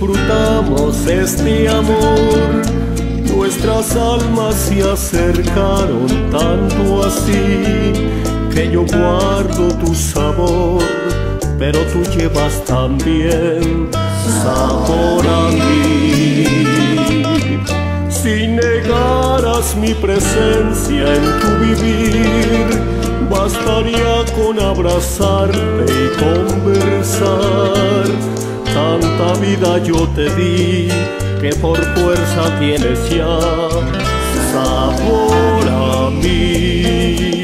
disfrutamos este amor. Nuestras almas se acercaron tanto así que yo guardo tu sabor, pero tú llevas también sabor a mí. Si negaras mi presencia en tu vivir, bastaría con abrazarte y conversar. Tanta vida yo te di que por fuerza tienes ya sabor a mí.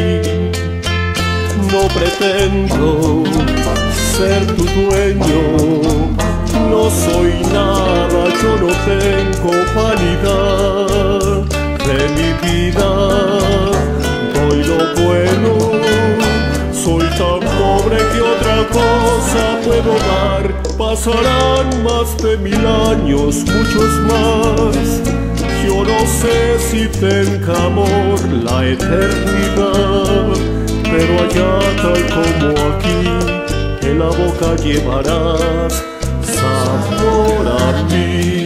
No pretendo ser tu dueño, no soy nada, yo no tengo vanidad de mi vida. Doy lo bueno, soy tan pobre que otra cosa puedo dar. Pasarán más de 1000 años, muchos más. Yo no sé si tenga amor la eternidad, pero allá tal como aquí, en la boca llevarás sabor a mí.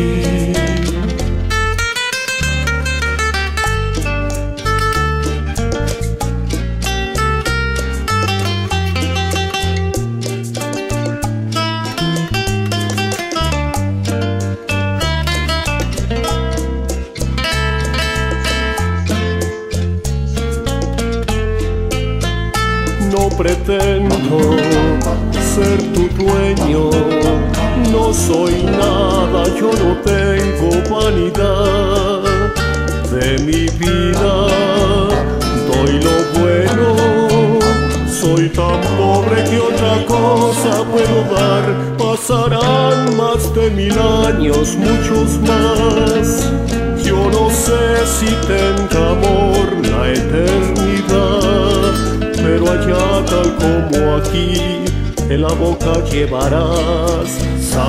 No pretendo ser tu dueño, no soy nada, yo no tengo vanidad de mi vida. Doy lo bueno, soy tan pobre que otra cosa puedo dar. Pasarán más de 1000 años, muchos más. Yo no sé si tenga amor la eternidad, pero allá tal como aquí, en la boca llevarás sabor.